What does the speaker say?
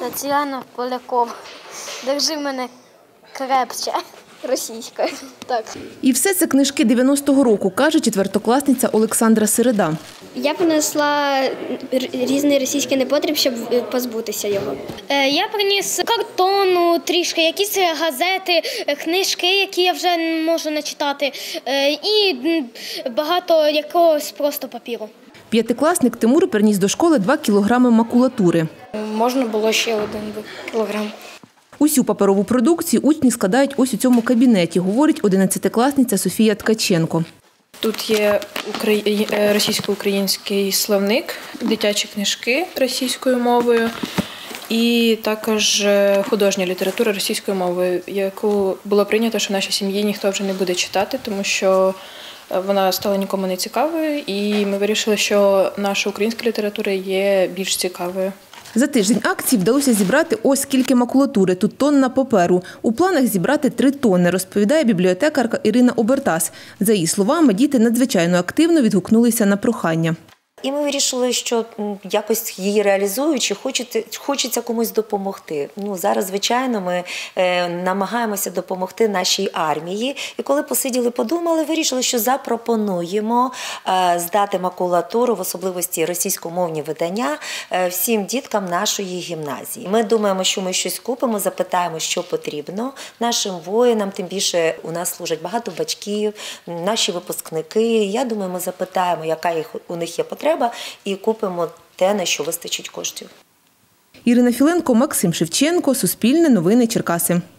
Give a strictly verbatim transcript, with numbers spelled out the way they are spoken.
Тетяна Полякова. Держи мене крепче. Російською. Так. І все це книжки дев'яностого року, каже четвертокласниця Олександра Середа. Я принесла різний російський непотріб, щоб позбутися його. Я приніс картону трішки, якісь газети, книжки, які я вже можу не читати, і багато якогось просто папіру. П'ятикласник Тимур приніс до школи два кілограми макулатури. Можна було ще один кілограм. Усю паперову продукцію учні складають ось у цьому кабінеті, говорить одинадцятикласниця Софія Ткаченко. Тут є російсько-український словник, дитячі книжки російською мовою і також художня література російською мовою, яку було прийнято, що в нашій сім'ї ніхто вже не буде читати, тому що вона стала нікому не цікавою, і ми вирішили, що наша українська література є більш цікавою. За тиждень акції вдалося зібрати ось скільки макулатури, тут тонна паперу. У планах зібрати три тонни, розповідає бібліотекарка Ірина Обертас. За її словами, діти надзвичайно активно відгукнулися на прохання. І ми вирішили, що якось її реалізуючи, хочеться, хочеться комусь допомогти. Ну, зараз, звичайно, ми е, намагаємося допомогти нашій армії. І коли посиділи, подумали, вирішили, що запропонуємо е, здати макулатуру, в особливості російськомовні видання, е, всім діткам нашої гімназії. Ми думаємо, що ми щось купимо, запитаємо, що потрібно нашим воїнам, тим більше у нас служать багато батьків, наші випускники. Я думаю, ми запитаємо, яка їх, у них є потреба, і купимо те, на що вистачить коштів. Ірина Філенко, Максим Шевченко, Суспільне новини, Черкаси.